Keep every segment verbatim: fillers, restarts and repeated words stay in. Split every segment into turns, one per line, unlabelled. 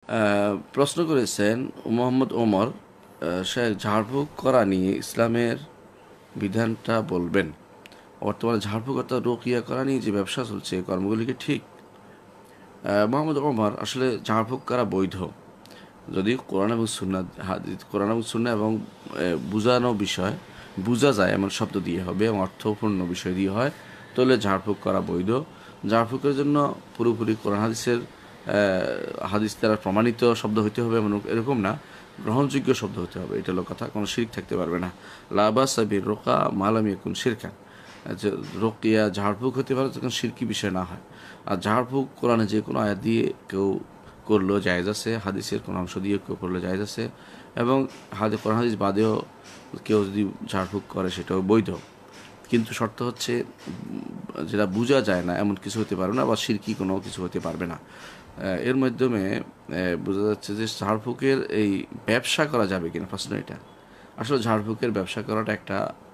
প্রশ্ন করেছেন মোহাম্মদ ওমর, শেখ ঝাড়ফুঁক করা নিয়ে ইসলামের বিধানটা বলবেন। বর্তমানে ঝাড়ফুঁক অর্থাৎ রুকিয়া করা নিয়ে যে ব্যবসা চলছে, কর্মগুলি কি ঠিক? মোহাম্মদ ওমর, আসলে ঝাড়ফুঁক করা বৈধ যদি কোরআন এবং সুন্নাহ হাদিস কোরআন এবং সুন্নাহ এবং বুঝানো বিষয় বোঝা যায় এমন শব্দ দিয়ে হবে এবং অর্থপূর্ণ বিষয় দিয়ে হয়, তাহলে ঝাড়ফুঁক করা বৈধ। ঝাড়ফুঁকের জন্য পুরোপুরি কোরআন হাদিসের হাদিস দ্বারা প্রমাণিত শব্দ হইতে হবে এমন এরকম না, গ্রহণযোগ্য শব্দ হতে হবে, এটা হলো কথা। কোনো শিরক থাকতে পারবে না। লাবা সাবির রোকা মালাম ইয়াকুন শিরকান, রোকিয়া ঝাড়ফুঁক হতে পারে যখন শিরকি বিষয় না হয়। আর ঝাড়ফুঁক কোরআনে যে কোনো আয়াত দিয়ে কেউ করলেও জায়েজ আছে, হাদিসের কোনো অংশ দিয়ে কেউ করলে জায়েজ আছে, এবং হাদিস কোরআন হাদিস বাদেও কেউ যদি ঝাড়ফুঁক করে সেটাও বৈধ। কিন্তু শর্ত হচ্ছে যেটা বোঝা যায় না এমন কিছু হতে পারবে না, বা শিরকি কোনো কিছু হতে পারবে না। এর মাধ্যমে বোঝা যাচ্ছে যে ঝাড়ফুঁকের এই ব্যবসা করা যাবে কিনা, প্রশ্ন এটা। আসলে ঝাড়ফুঁকের ব্যবসা করাটা একটা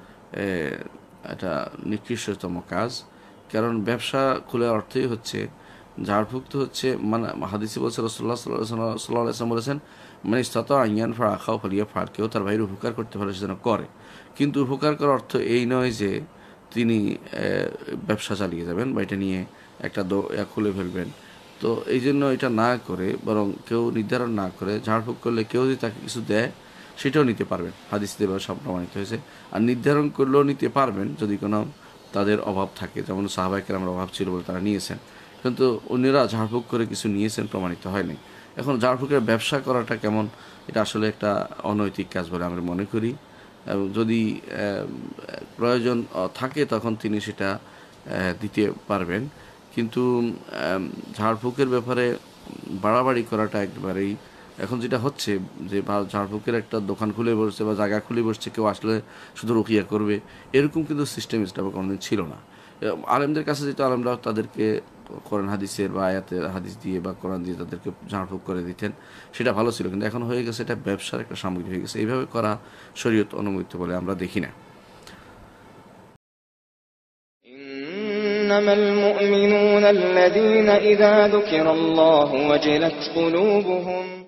একটা নিকৃষ্টতম কাজ, কারণ ব্যবসা খোলার অর্থই হচ্ছে ঝাড়ফুঁক তো হচ্ছে মানে হাদিসে বলছে রাসূলুল্লাহ সাল্লাল্লাহু আলাইহি ওয়াসাল্লাম বলেছেন, মানে ইসতাতা আইয়ান ফা আখাও ফালিয়া ফাল, কেউ তার ভাইয়ের উপকার করতে পারে সেজন্য করে। কিন্তু উপকার করার অর্থ এই নয় যে তিনি ব্যবসা চালিয়ে যাবেন বা এটা নিয়ে একটা খুলে ফেলবেন। তো এই জন্য এটা না করে বরং কেউ নির্ধারণ না করে ঝাড়ফুঁক করলে কেউ যদি তাকে কিছু দেয় সেটাও নিতে পারবেন, হাদিস দিয়ে সব প্রমাণিত হয়েছে। আর নির্ধারণ করলেও নিতে পারবেন যদি কোনো তাদের অভাব থাকে, যেমন সাহাবায়ে কেরামের অভাব ছিল বলে তারা নিয়েছেন, কিন্তু অন্যরা ঝাড়ফুঁক করে কিছু নিয়েছেন প্রমাণিত হয়নি। এখন ঝাড়ফুঁকের ব্যবসা করাটা কেমন, এটা আসলে একটা অনৈতিক কাজ বলে আমরা মনে করি। এবং যদি প্রয়োজন থাকে তখন তিনি সেটা দিতে পারবেন, কিন্তু ঝাড়ফুঁকের ব্যাপারে বাড়াবাড়ি করাটা একেবারেই, এখন যেটা হচ্ছে যে ঝাড়ফুঁকের একটা দোকান খুলে বসছে বা জায়গা খুলে বসছে, কেউ আসলে শুধু রুকিয়া করবে, এরকম কিন্তু সিস্টেম ইসলামে কোনোদিন ছিল না। আলেমদের কাছে যেহেতু আলেমরা তাদেরকে কোরআন হাদিসের বা আয়াতের হাদিস দিয়ে বা কোরআন দিয়ে তাদেরকে ঝাড়ফুঁক করে দিতেন, সেটা ভালো ছিল। কিন্তু এখন হয়ে গেছে এটা ব্যবসার একটা সামগ্রী হয়ে গেছে, এইভাবে করা শরীয়ত অনুমোদিত বলে আমরা দেখি না।
إنما المؤمنون الذين إذا ذكر الله وجلت قلوبهم